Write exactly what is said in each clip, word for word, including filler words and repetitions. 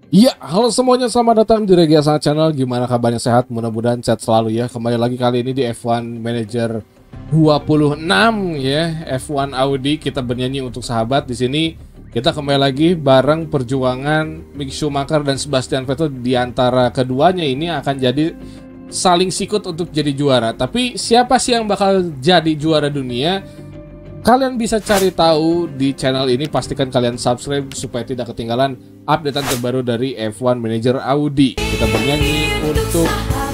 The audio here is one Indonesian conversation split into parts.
Iya, halo semuanya, selamat datang di Regiasa Channel. Gimana kabarnya, sehat? Mudah-mudahan sehat selalu ya. Kembali lagi kali ini di F satu Manager dua puluh enam ya, F satu Audi. Kita bernyanyi untuk sahabat. Di sini kita kembali lagi bareng perjuangan Mick Schumacher dan Sebastian Vettel. Di antara keduanya ini akan jadi saling sikut untuk jadi juara. Tapi siapa sih yang bakal jadi juara dunia? Kalian bisa cari tahu di channel ini. Pastikan kalian subscribe supaya tidak ketinggalan updatean terbaru dari F satu Manager Audi. Kita bernyanyi untuk.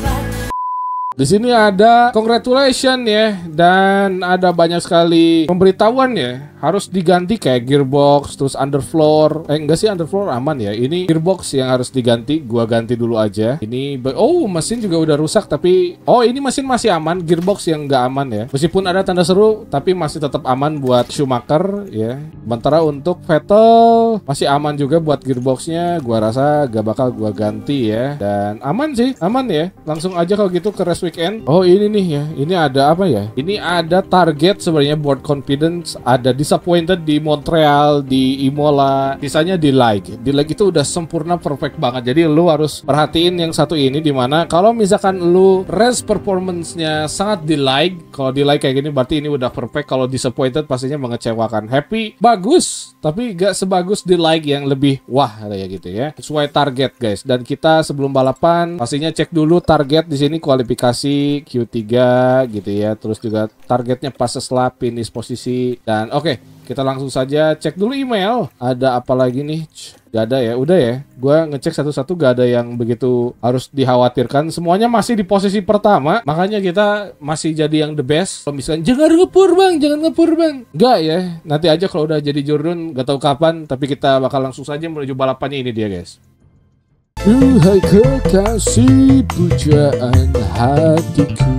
Di sini ada congratulations ya, dan ada banyak sekali pemberitahuan ya. Harus diganti kayak gearbox, terus underfloor. Eh enggak sih, underfloor aman ya. Ini gearbox yang harus diganti. Gua ganti dulu aja. Ini oh, mesin juga udah rusak tapi oh, ini mesin masih aman. Gearbox yang nggak aman ya. Meskipun ada tanda seru tapi masih tetap aman buat Schumacher ya. Sementara untuk Vettel masih aman juga buat gearboxnya. Gua rasa gak bakal gua ganti ya. Dan aman sih, aman ya. Langsung aja kalau gitu ke race weekend. Oh, ini nih ya. Ini ada apa ya? Ini ada target sebenarnya, board confidence, ada disappointed di Montreal, di Imola, sisanya di like. Di like itu udah sempurna, perfect banget. Jadi lu harus perhatiin yang satu ini, dimana kalau misalkan lu race performance-nya sangat di like, kalau di like kayak gini berarti ini udah perfect. Kalau disappointed pastinya mengecewakan. Happy bagus, tapi gak sebagus di like yang lebih wah kayak gitu ya. Sesuai target guys. Dan kita sebelum balapan pastinya cek dulu target di sini, kualifikasi Q tiga gitu ya. Terus juga targetnya pas setelah finish posisi. Dan oke, okay, kita langsung saja cek dulu email. Ada apa lagi nih? Gak ada ya, udah ya. Gua ngecek satu-satu, gak ada yang begitu harus dikhawatirkan. Semuanya masih di posisi pertama, makanya kita masih jadi yang the best. Kalau misalnya jangan ngepur bang, jangan ngepur bang, gak ya. Nanti aja kalau udah jadi Jordan, gak tahu kapan. Tapi kita bakal langsung saja menuju balapannya. Ini dia guys. Duhai kekasih pujaan hatiku,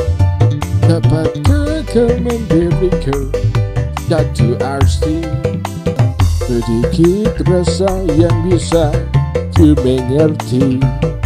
dapatkah kau memberiku satu arti, sedikit rasa yang bisa ku mengerti,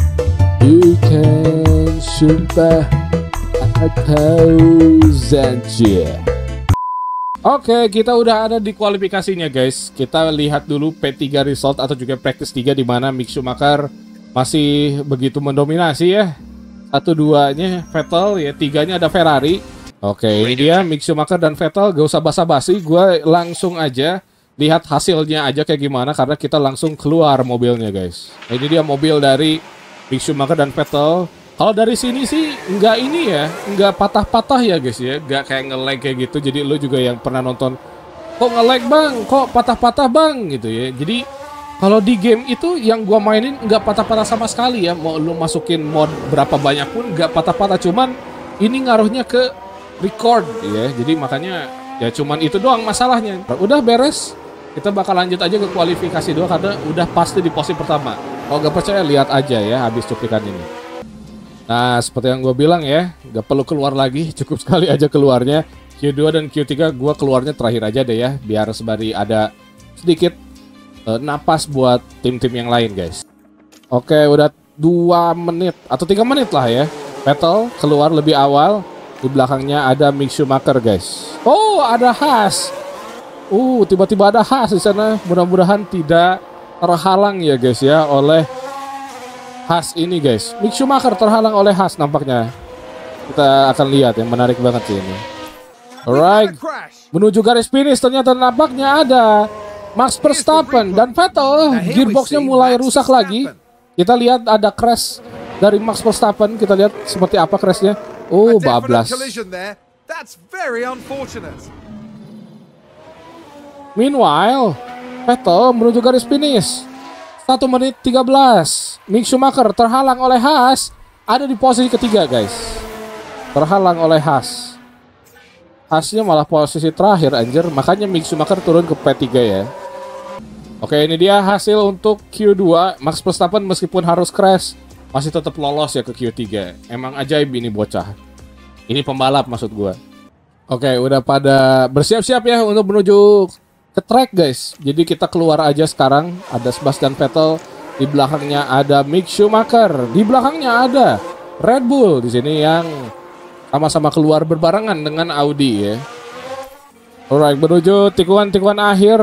bukan sumpah atau janji. Oke, kita udah ada di kualifikasinya guys. Kita lihat dulu P tiga result atau juga practice tiga, di mana Mick Schumacher masih begitu mendominasi ya. Satu duanya Vettel ya, tiganya ada Ferrari. Oke, ini dia Mick Schumacher dan Vettel. Gak usah basa-basi, gue langsung aja lihat hasilnya aja kayak gimana, karena kita langsung keluar mobilnya guys. Nah, ini dia mobil dari Mick Schumacher dan Vettel. Kalau dari sini sih nggak ini ya, nggak patah-patah ya guys ya, nggak kayak nge-lag kayak gitu. Jadi lu juga yang pernah nonton, kok nge-lag bang, kok patah-patah bang gitu ya. Jadi kalau di game itu yang gua mainin nggak patah-patah sama sekali ya. Mau lu masukin mod berapa banyak pun nggak patah-patah, cuman ini ngaruhnya ke record ya. Jadi makanya ya cuman itu doang masalahnya. Udah beres, kita bakal lanjut aja ke kualifikasi dua karena udah pasti di posisi pertama. Kalau nggak percaya lihat aja ya habis cuplikan ini. Nah, seperti yang gue bilang ya, gak perlu keluar lagi, cukup sekali aja keluarnya. Q dua dan Q tiga gue keluarnya terakhir aja deh ya, biar sembari ada sedikit uh, napas buat tim-tim yang lain guys. Oke, udah dua menit atau tiga menit lah ya. Vettel keluar lebih awal, di belakangnya ada Mick Schumacher guys. Oh, ada Haas. Uh, tiba-tiba ada Haas di sana. Mudah-mudahan tidak terhalang ya guys ya oleh Haas ini guys. Mick Schumacher terhalang oleh Haas nampaknya. Kita akan lihat, yang menarik banget sih ini. Alright, menuju garis finish ternyata nampaknya ada Max Verstappen dan Vettel. Gearboxnya mulai rusak lagi. Kita lihat ada crash dari Max Verstappen. Kita lihat seperti apa crashnya. Oh, bablas. Meanwhile, Vettel menuju garis finish satu menit tiga belas. Mick Schumacher terhalang oleh Haas, ada di posisi ketiga guys. Terhalang oleh Haas. Haasnya malah posisi terakhir anjir. Makanya Mick Schumacher turun ke P tiga ya. Oke, ini dia hasil untuk Q dua. Max Verstappen meskipun harus crash masih tetap lolos ya ke Q tiga. Emang ajaib ini bocah. Ini pembalap maksud gua. Oke, udah pada bersiap-siap ya untuk menuju ke track guys. Jadi kita keluar aja sekarang. Ada Sebastian Vettel, di belakangnya ada Mick Schumacher, di belakangnya ada Red Bull di sini yang sama-sama keluar berbarengan dengan Audi ya. Alright, menuju tikungan-tikungan akhir.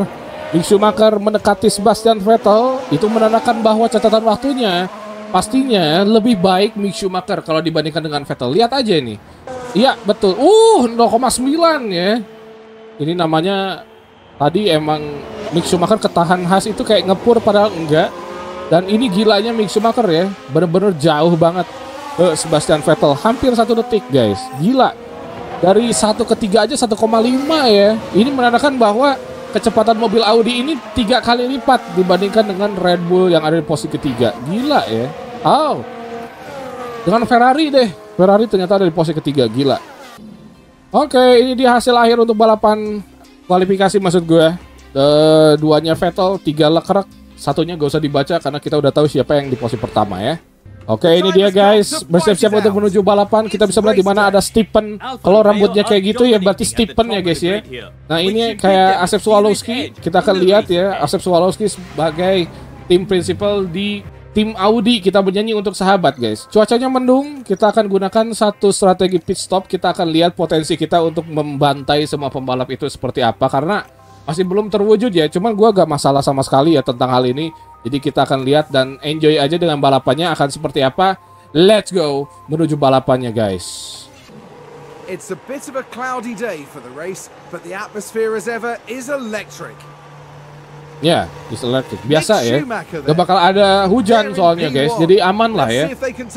Mick Schumacher mendekati Sebastian Vettel, itu menandakan bahwa catatan waktunya pastinya lebih baik Mick Schumacher kalau dibandingkan dengan Vettel. Lihat aja ini. Iya, betul. Uh, nol koma sembilan ya. Ini namanya tadi emang Mick Schumacher ketahan khas itu kayak ngepur padahal enggak. Dan ini gilanya Mick Schumacher ya, bener-bener jauh banget ke Sebastian Vettel, hampir satu detik guys, gila. Dari satu ke tiga aja satu koma lima ya. Ini menandakan bahwa kecepatan mobil Audi ini tiga kali lipat dibandingkan dengan Red Bull yang ada di posisi ketiga. Gila ya. Oh, dengan Ferrari deh, Ferrari ternyata ada di posisi ketiga, gila. Oke, ini dia hasil akhir untuk balapan kualifikasi maksud gue. Uh, duanya Vettel, tiga Leclerc. Satunya gak usah dibaca karena kita udah tahu siapa yang di posisi pertama ya. Oke, ini dia guys, bersiap-siap untuk menuju balapan. Kita bisa melihat di mana ada Stephen. Kalau rambutnya kayak gitu ya berarti Stephen ya guys ya. Nah ini kayak Asep Swalowski. Kita akan lihat ya, Asep Swalowski sebagai tim principal di tim Audi. Kita bernyanyi untuk sahabat guys. Cuacanya mendung, kita akan gunakan satu strategi pit stop. Kita akan lihat potensi kita untuk membantai semua pembalap itu seperti apa. Karena masih belum terwujud ya, cuman gue gak masalah sama sekali ya tentang hal ini. Jadi kita akan lihat dan enjoy aja dengan balapannya akan seperti apa. Let's go menuju balapannya guys. It's a bit of a cloudy day for the race, but the atmosphere as ever is electric. Ya, yeah, it's electric. Biasa ya. Gak bakal ada hujan soalnya guys, jadi aman lah ya.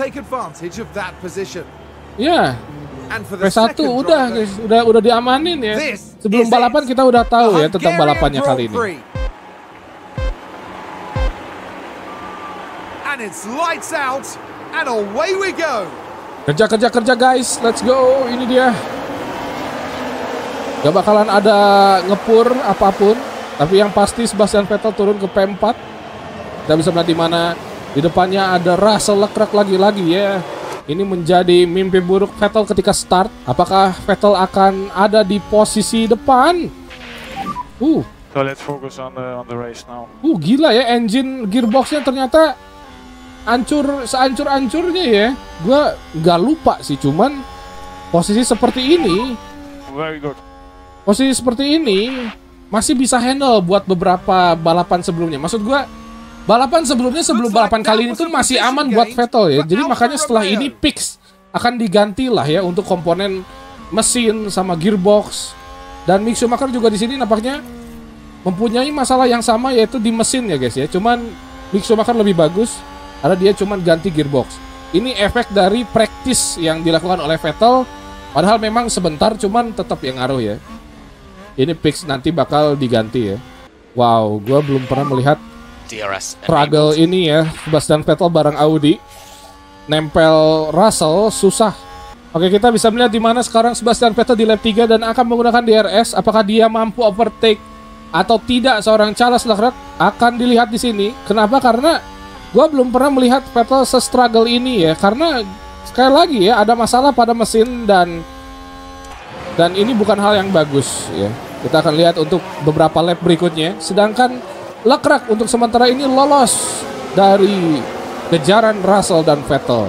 Ya. P satu udah guys, udah udah diamanin ya. Sebelum balapan kita udah tahu ya tentang balapannya kali ini. Kerja kerja kerja guys, let's go. Ini dia. Gak bakalan ada ngepur apapun, tapi yang pasti Sebastian Vettel turun ke P empat. Kita bisa melihat di mana di depannya ada Russell Leclerc lagi-lagi ya. Ini menjadi mimpi buruk Vettel ketika start. Apakah Vettel akan ada di posisi depan? Uh. So let's focus on the on the race now. Uh, gila ya, engine gearboxnya ternyata hancur sehancur-hancurnya ya. Gua nggak lupa sih, cuman posisi seperti ini, very good. Posisi seperti ini masih bisa handle buat beberapa balapan sebelumnya. Maksud gua, balapan sebelumnya sebelum balapan kali ini tuh masih aman buat Vettel ya. Jadi makanya setelah ini fix akan diganti lah ya untuk komponen mesin sama gearbox. Dan Mick Schumacher juga di sini nampaknya mempunyai masalah yang sama yaitu di mesin ya guys ya. Cuman Mick Schumacher lebih bagus karena dia cuman ganti gearbox. Ini efek dari practice yang dilakukan oleh Vettel. Padahal memang sebentar cuman tetap yang ngaruh ya. Ini fix nanti bakal diganti ya. Wow, gue belum pernah melihat struggle ini ya, Sebastian Vettel bareng Audi nempel Russell susah. Oke, kita bisa melihat di mana sekarang Sebastian Vettel di lap tiga dan akan menggunakan D R S. Apakah dia mampu overtake atau tidak seorang Charles Leclerc akan dilihat di sini. Kenapa? Karena gue belum pernah melihat Vettel se-struggle ini ya. Karena sekali lagi ya ada masalah pada mesin dan dan ini bukan hal yang bagus ya. Kita akan lihat untuk beberapa lap berikutnya. Sedangkan Leclerc untuk sementara ini lolos dari kejaran Russell dan Vettel.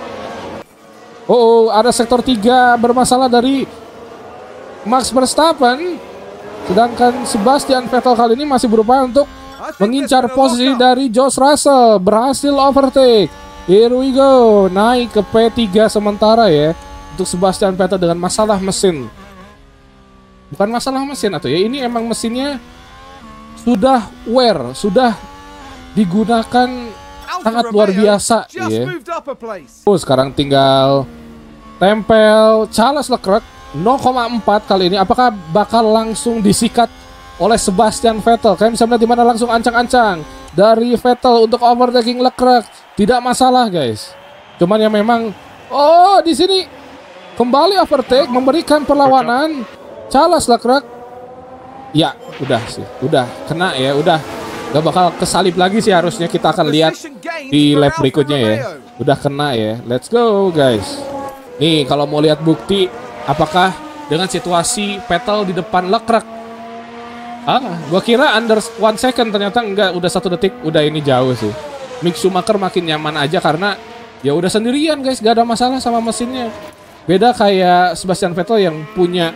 Oh, ada sektor tiga bermasalah dari Max Verstappen. Sedangkan Sebastian Vettel kali ini masih berupaya untuk mengincar posisi dari George Russell. Berhasil overtake. Here we go. Naik ke P tiga sementara ya. Untuk Sebastian Vettel dengan masalah mesin. Bukan masalah mesin atau ya. Ini emang mesinnya sudah wear, sudah digunakan sangat luar biasa ya. Oh, sekarang tinggal tempel Charles Leclerc nol koma empat kali ini. Apakah bakal langsung disikat oleh Sebastian Vettel? Kalian bisa melihat di mana langsung ancang-ancang dari Vettel untuk overtaking Leclerc. Tidak masalah guys. Cuman ya memang oh di sini kembali overtake memberikan perlawanan Charles Leclerc. Ya, udah sih, udah kena ya, udah gak bakal kesalip lagi sih harusnya. Kita akan lihat di lap berikutnya ya. Udah kena ya, let's go guys. Nih kalau mau lihat bukti apakah dengan situasi Vettel di depan Leclerc, ah, gua kira under one second, ternyata enggak, udah satu detik, udah ini jauh sih. Mick Schumacher makin nyaman aja karena ya udah sendirian guys, gak ada masalah sama mesinnya. Beda kayak Sebastian Vettel yang punya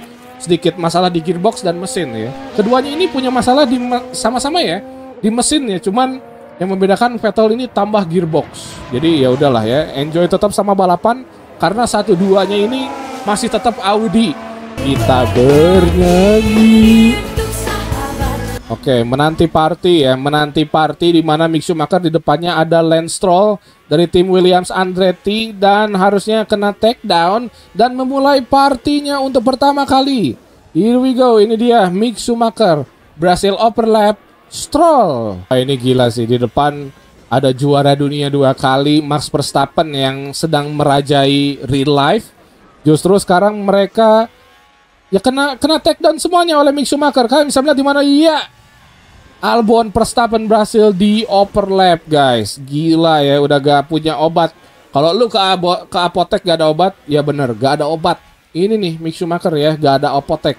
sedikit masalah di gearbox dan mesin ya. Keduanya ini punya masalah di sama-sama ya di mesin ya, cuman yang membedakan Vettel ini tambah gearbox. Jadi ya udahlah ya, enjoy tetap sama balapan karena satu duanya ini masih tetap Audi. Kita bernyanyi. Oke, menanti party ya, menanti party di mana Mick Schumacher di depannya ada Lance Stroll dari tim Williams Andretti dan harusnya kena takedown dan memulai partinya untuk pertama kali. Here we go, ini dia Mick Schumacher berhasil overlap Stroll. Nah, ini gila sih, di depan ada juara dunia dua kali Max Verstappen yang sedang merajai real life. Justru sekarang mereka ya kena kena takedown semuanya oleh Mick Schumacher. Kalian bisa melihat di mana iya Albon Verstappen berhasil di overlap guys. Gila ya, udah gak punya obat. Kalau lu ke, ke apotek gak ada obat, ya bener gak ada obat. Ini nih Mick Schumacher ya, gak ada apotek.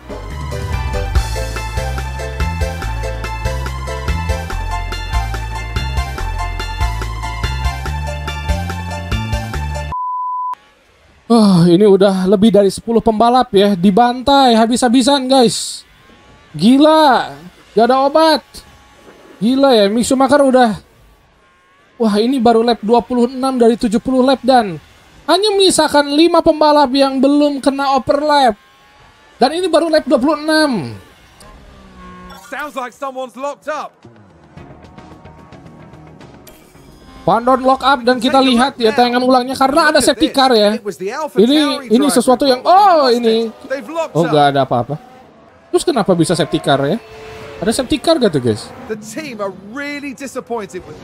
Oh, ini udah lebih dari sepuluh pembalap ya, dibantai habis-habisan guys. Gila, gak ada obat. Gila ya, Mick Schumacher udah. Wah, ini baru lap dua puluh enam dari tujuh puluh lap dan hanya menyisakan lima pembalap yang belum kena overlap. Dan ini baru lap dua puluh enam. Sounds like someone's locked up. Pandon lock up dan kita lihat ya tayangan ulangnya karena ada safety car ya. Ini ini sesuatu yang oh ini oh nggak ada apa-apa. Terus kenapa bisa safety car ya? Ada safety car gak tuh guys? The team are really disappointed with.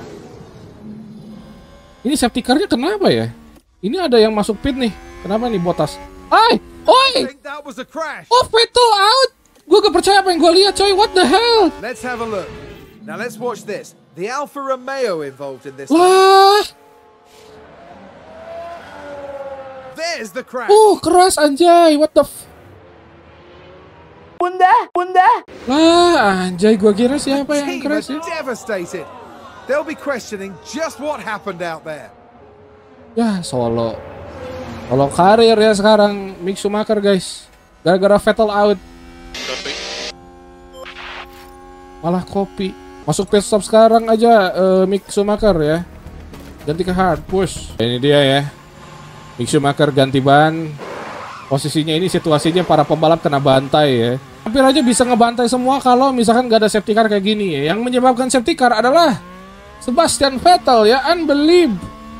Ini safety car-nya kenapa ya? Ini ada yang masuk pit nih. Kenapa nih Bottas? Ay, oi! Oh Vettel out. Gue gak percaya apa yang gue lihat coy. What the hell? Let's have a look. Now let's watch this. The Alfa Romeo involved in this. Wah. There's the crash. Uh, keras anjay. What the f... Bunda, bunda. Lah, anjay gua kira siapa yang keras ya? Devastated. They'll be questioning just what happened out there. Ya, solo. Solo karir ya sekarang Mick Schumacher guys. Gara-gara Vettel out. Malah kopi. Masuk pit stop sekarang aja uh, Mick Schumacher ya. Ganti ke hard push. Ini dia ya. Mick Schumacher ganti ban. Posisinya ini situasinya para pembalap kena bantai ya. Hampir aja bisa ngebantai semua kalau misalkan gak ada safety car kayak gini ya. Yang menyebabkan safety car adalah Sebastian Vettel ya. Unbelievable.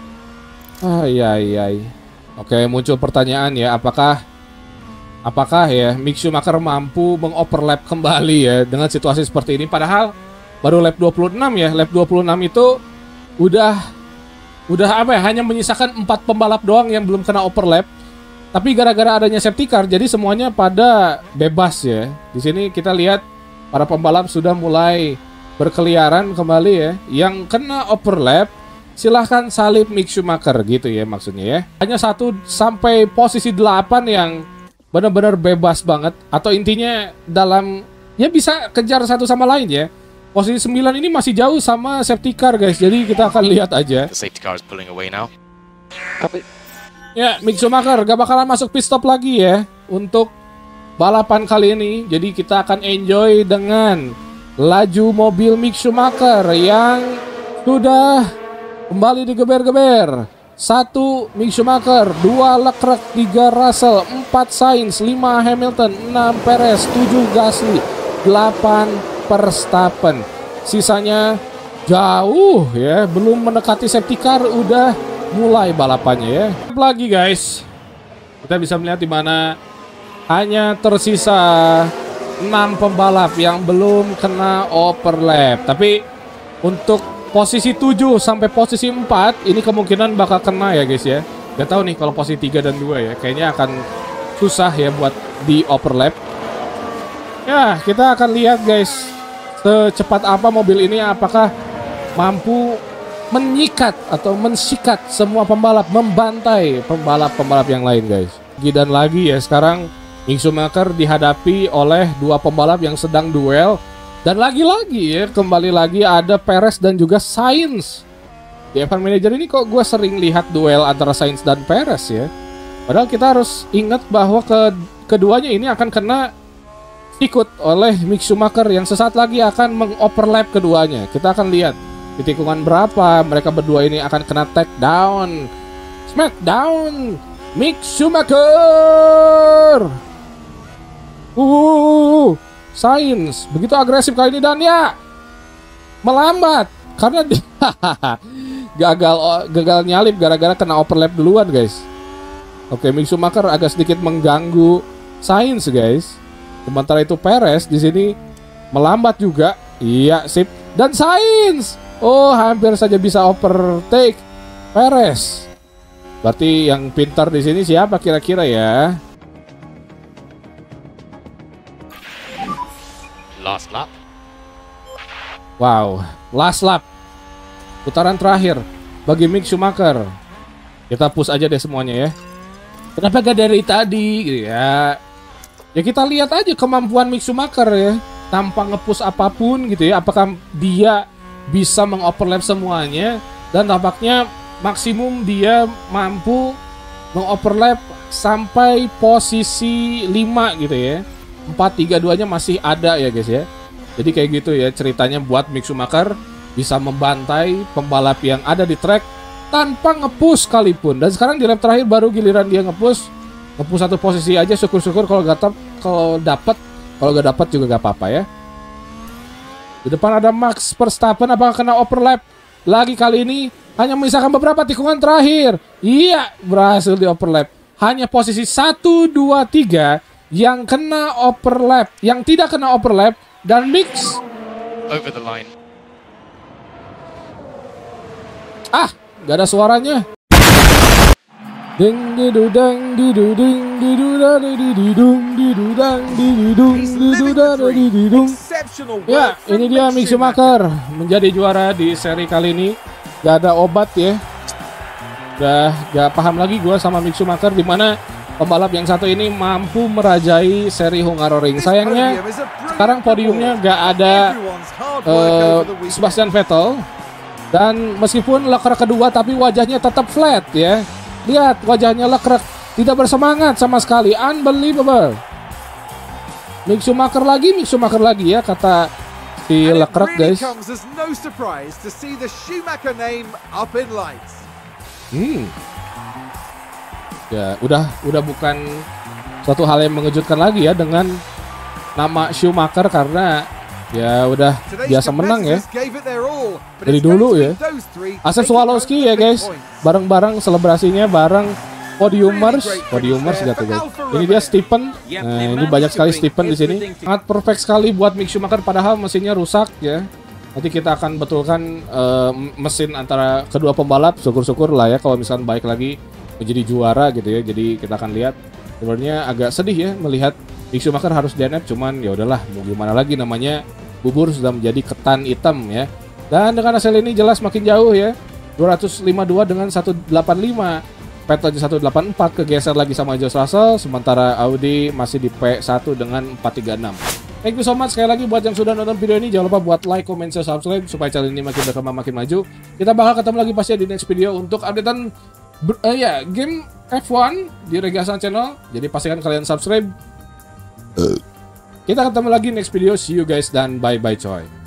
Ay ay ay. Oke, muncul pertanyaan ya, apakah apakah ya Mick Schumacher mampu mengoverlap kembali ya dengan situasi seperti ini, padahal baru lap dua puluh enam ya. Lap dua puluh enam itu udah udah apa ya, hanya menyisakan empat pembalap doang yang belum kena overlap. Tapi gara-gara adanya safety car jadi semuanya pada bebas ya. Di sini kita lihat para pembalap sudah mulai berkeliaran kembali ya. Yang kena overlap silahkan salib Mick Schumacher gitu ya maksudnya ya. Hanya satu sampai posisi delapan yang benar-benar bebas banget, atau intinya dalam ya bisa kejar satu sama lain ya. Posisi sembilan ini masih jauh sama safety car guys. Jadi kita akan lihat aja. The safety car is pulling away now. Copy. Ya, Mick Schumacher gak bakalan masuk pit stop lagi ya untuk balapan kali ini. Jadi kita akan enjoy dengan laju mobil Mick Schumacher yang sudah kembali digeber-geber. Satu Mick Schumacher, dua Leclerc, tiga Russell, empat Sainz, lima Hamilton, enam Perez, tujuh Gasly, delapan Verstappen. Sisanya jauh ya, belum mendekati safety car udah mulai balapannya ya. Lagi guys, kita bisa melihat di mana hanya tersisa enam pembalap yang belum kena overlap. Tapi untuk posisi tujuh sampai posisi empat ini kemungkinan bakal kena ya guys ya. Gak tahu nih kalau posisi tiga dan dua ya, kayaknya akan susah ya buat di overlap. Ya, kita akan lihat guys secepat apa mobil ini, apakah mampu menyikat atau mensikat semua pembalap, membantai pembalap-pembalap yang lain guys. Lagi dan lagi ya, sekarang Mick Schumacher dihadapi oleh dua pembalap yang sedang duel. Dan lagi-lagi ya, kembali lagi ada Perez dan juga Sainz. Di F one Manager ini kok gue sering lihat duel antara Sainz dan Perez ya. Padahal kita harus ingat bahwa ke keduanya ini akan kena ikut oleh Mick Schumacher yang sesaat lagi akan mengoverlap keduanya. Kita akan lihat di tikungan berapa mereka berdua ini akan kena take down. Smackdown Mick Schumacher. Uh, Sainz begitu agresif kali ini dan ya melambat karena dia gagal gagal nyalip gara-gara kena overlap duluan, guys. Oke, Mick Schumacher agak sedikit mengganggu Sainz, guys. Sementara itu Perez di sini melambat juga. Iya, sip. Dan Sainz, oh hampir saja bisa overtake Perez. Berarti yang pintar di sini siapa kira-kira ya? Last lap. Wow, last lap. Putaran terakhir bagi Mick Schumacher. Kita push aja deh semuanya ya. Kenapa gak dari tadi gitu ya? Ya kita lihat aja kemampuan Mick Schumacher ya. Tanpa nge-push apapun gitu ya. Apakah dia bisa mengoverlap semuanya? Dan tampaknya maksimum dia mampu mengoverlap sampai posisi lima gitu ya. empat tiga dua-nya masih ada ya guys ya. Jadi kayak gitu ya ceritanya buat Mick Schumacher bisa membantai pembalap yang ada di track tanpa nge-push sekalipun. Dan sekarang di lap terakhir baru giliran dia nge-push. Nge-push satu posisi aja, syukur-syukur kalau gak tap, kalau dapat, kalau gak dapat juga gak apa-apa ya. Di depan ada Max Verstappen, apakah kena overlap lagi kali ini? Hanya menyisakan beberapa tikungan terakhir. Iya, berhasil di overlap. Hanya posisi satu, dua, tiga yang kena overlap, yang tidak kena overlap, dan Mix Over the line. Ah, gak ada suaranya. Ding didu dang didu ding didu da dididung didu dang dididung He's didu living da the dream. dididung. Exceptional Ya, work ini from dia Mick Mick Schumacher menjadi juara di seri kali ini. Gak ada obat ya. Udah gak paham lagi gue sama Mick Schumacher, di mana pembalap yang satu ini mampu merajai seri Hungaroring. Sayangnya sekarang podiumnya gak ada uh, Sebastian Vettel. Dan meskipun Leclerc kedua tapi wajahnya tetap flat ya. Lihat wajahnya Leclerc tidak bersemangat sama sekali. Unbelievable. Mick Schumacher lagi, Mick Schumacher lagi ya kata si Leclerc guys. Hmm. Ya, udah udah bukan suatu hal yang mengejutkan lagi ya dengan nama Schumacher karena ya udah biasa menang ya dari dulu ya. Asep Swalowski ya guys, bareng-bareng selebrasinya bareng podiumers, podiumers gitu guys. Ini dia Stephen. Nah, ini banyak sekali Stephen di sini. Sangat perfect sekali buat Mick Schumacher padahal mesinnya rusak ya. Nanti kita akan betulkan uh, mesin antara kedua pembalap. Syukur-syukur lah ya kalau misalkan baik lagi menjadi juara gitu ya. Jadi kita akan lihat. Sebenarnya agak sedih ya melihat Mick Schumacher harus D N F, cuman ya udahlah mau gimana lagi, namanya bubur sudah menjadi ketan hitam ya. Dan dengan hasil ini jelas makin jauh ya. dua ratus lima puluh dua dengan seratus delapan puluh lima. Vettel seratus delapan puluh empat kegeser lagi sama George Russell, sementara Audi masih di P satu dengan empat tiga enam. Thank you so much sekali lagi buat yang sudah nonton video ini. Jangan lupa buat like, comment, share, subscribe supaya channel ini makin berkembang, makin maju. Kita bakal ketemu lagi pasti di next video untuk updatean uh, ya game F satu di Regasan Channel. Jadi pastikan kalian subscribe. Kita ketemu lagi next video. See you guys dan bye bye coy.